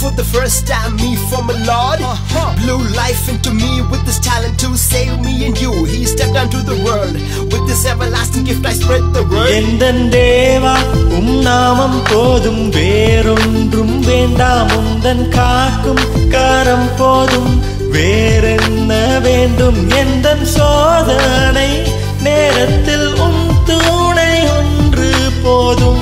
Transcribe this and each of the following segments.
for the first time me from a Lord. Blew life into me with this talent to save me and you. He stepped onto the world with this everlasting gift. I spread the word. Endhan Deva நாமம் போதும் வேறொன்றும் வேண்டாம் உந்தன் காக்கும் கரம் போதும் வேறென்ன வேண்டும் எந்தன் சோதனை நேரத்தில் துணை ஒன்று போதும்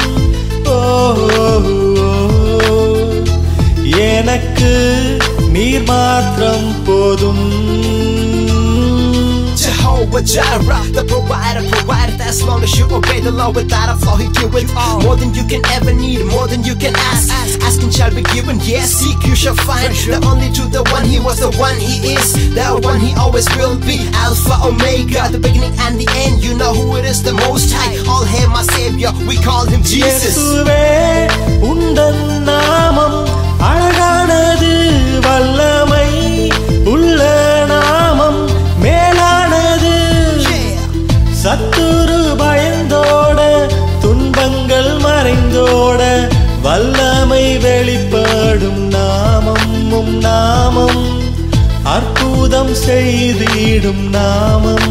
எனக்கு நீர் மாத்திரம் போதும் Jehovah Jireh, the provider, as long as you obey the law without a flaw. He give it all, more than you can ever need, more than you can ask. Asking shall be given, yes, seek you shall find. The only truth, the one he was, the one he is, the one he always will be. Alpha, Omega, the beginning and the end. You know who it is, the Most High. All hail my Savior, we call him Jesus. உந்தன் நாமம் அழகானது வல்லமை உள்ள நாமம் மேலானது சத்துரு பயந்தோட துன்பங்கள் மறைந்தோட வல்லமை வெளிப்படும் நாமம் நாமம் அற்புதம் செய்திடும் நாமம்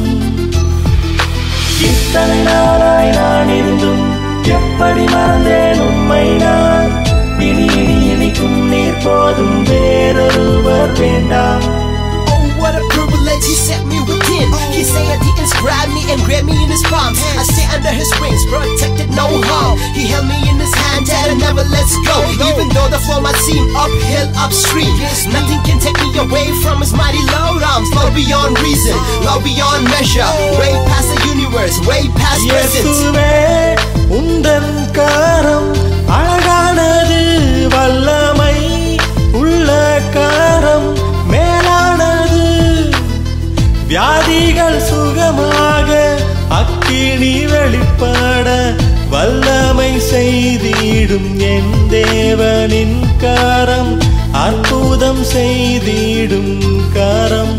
இத்தனை நாளாய் நான் இருந்தும் எப்படி மறந்தேன் உம்மை நான் இனி இனிக்கும் நீர் போதும் வேறொருவர் வேண்டாம். What a privilege, he set me within. He said he inscribed me and grabbed me in his palms. I stay under his wings, protected, no harm. He held me in his hand and never lets go. Even though the flow might seem uphill, upstream, nothing can take me away from his mighty low arms. Love beyond reason, love beyond measure, way past the universe, way past presence. உந்தன் கரம் அழகானது வல்லமை உள்ள கரம் மேலானது வியாதிகள் சுகமாக அக்கினி வெளிப்பட வல்லமை செய்திடும் என் தேவனின் கரம் அற்புதம் செய்திடும் கரம்.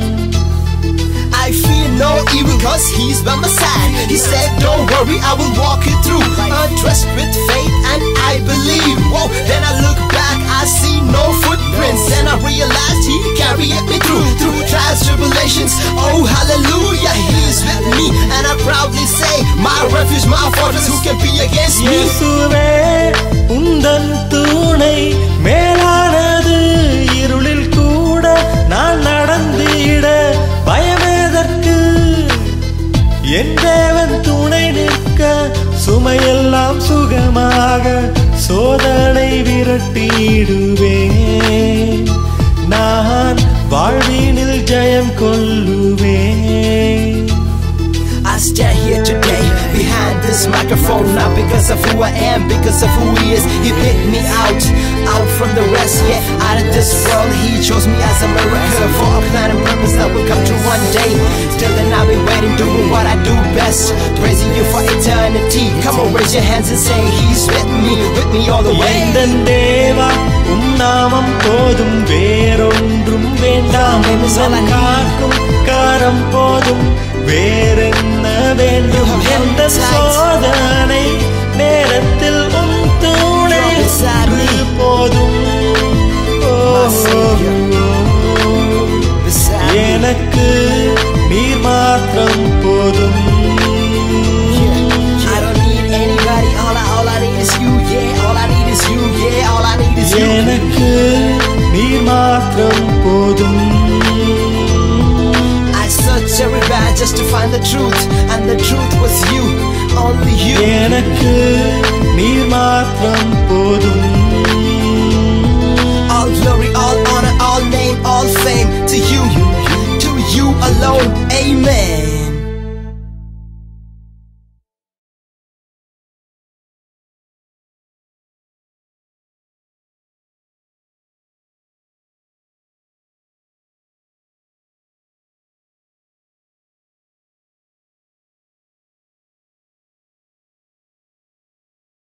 I fear no evil cause he's by my side. He said don't worry, I will walk you through. Trust with faith and I believe. Whoa, then I look back, I see no footprints. Then I realized he carried me through trials, tribulations. Oh hallelujah, he's with me and I proudly say my refuge, my fortress, who can be against me? இயேசுவே உந்தன் துணை மேலானது இருளில் கூட நான் நடந்திட பயமேதற்கு என் தேவன் துணை நிற்க சுமையெல்லாம் சுகமாக சோதனை விரட்டிடுவேன் நான் வாழ்வினில் ஜெயம் கொள்ளுவேன். I stand here today behind this microphone, not because of who I am, because of who he is. He picked me out from the rest, yeah, out of this world. He chose me as a miracle for a plan and purpose that will come true one day. Till then I'll be waiting, doing what I do best, praising you for eternity. Come on, raise your hands and say he's with me all the way. Endhan Deva நாமம் போதும் வேறொன்றும் வேண்டாம் காக்கும் கரம் போதும் வேறென்ன வேண்டும் எந்த சோதனை நேரத்தில் துணை போதும் எனக்கு நீர் மாத்திரம் போதும். எனக்கு நீர் மாத்திரம் போதும். I searched everywhere just to find the truth, and the truth was you, only you. எனக்கு நீர் மாத்திரம் போதும்.